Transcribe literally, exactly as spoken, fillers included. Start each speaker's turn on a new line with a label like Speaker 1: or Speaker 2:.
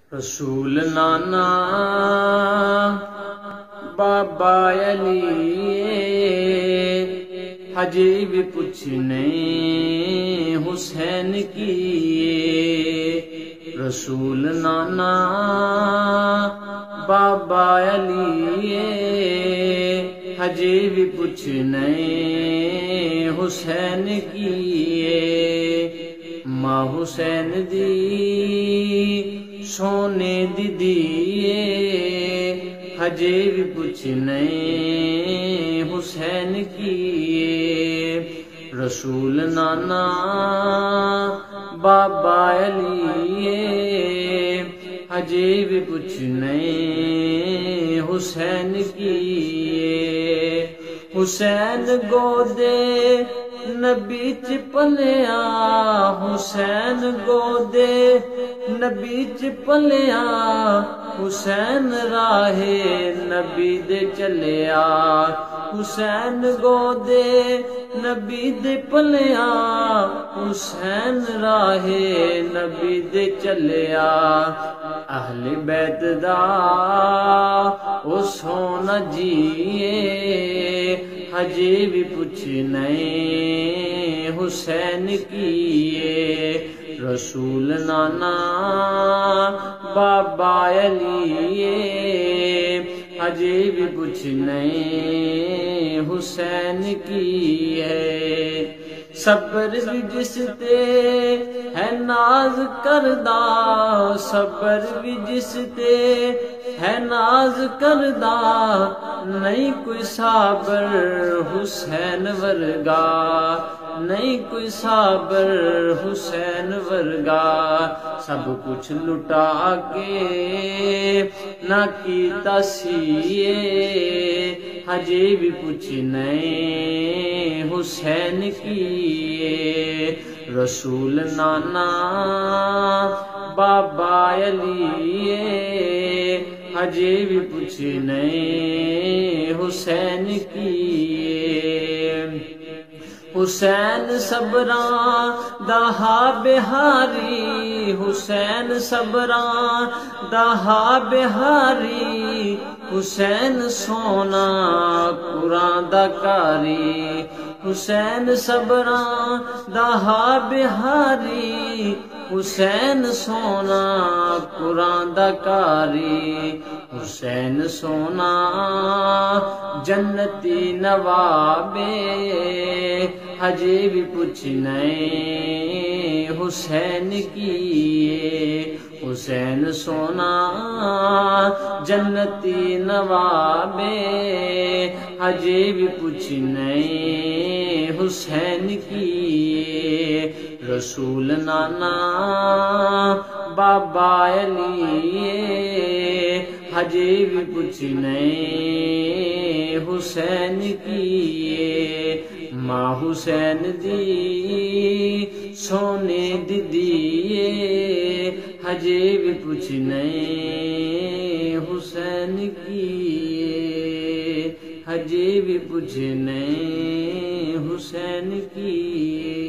Speaker 1: रसूल नाना बाबा अली हजे भी पूछने हुसैन की। रसूल नाना बाबा अली हजे भी पूछने हुसैन की। माँ हुसैन दी सोने दी दिए हजे भी पूछने हुसैन की। रसूल नाना बाबा अली हजे भी पूछने हुसैन की। हुसैन गोदे नबी च पलिया, हुसैन गोदे नबी च पलिया, हुसैन राहे नबी दे चलिया। हुसैन गोदे नबी दे पलिया, हुसैन राहे नबी दे चलिया। अहले बैत दा ओ सोना जिए हजे भी पूछने हुसैन की। रसूल नाना बाबा अली हजे भी पूछने हुसैन की है। सब्र भी जिसते है नाज करदा, सब्र भी जिसते है नाज करदा, नहीं कोई साबर हुसैन वर्गा, नहीं कोई साबर हुसैन वर्गा। सब कुछ लुटा के ना कीता सीए हजे भी पूछने हुसैन की। रसूल नाना बाबा अली हजे भी पूछने हुसैन की। हुसैन सबरा दहा बिहारी, हुसैन सबरा दहा बिहारी, हुसैन सोना कुरान दा कारी। हुसैन सबरा दहा बिहारी, हुसैन सोना कुरान दा कारी। हुसैन सोना जन्नती नवाबे हजे भी पूछने हुसैन की। हुसैन सोना जन्नती नवाबे हजे भी पूछने हुसैन की। रसूल नाना बाबा अली हजे भी पूछने हुसैन की। माँ हुसैन दी सोने दी दिए हजे भी पूछने हुसैन की। हजे भी पूछने हुसैन की।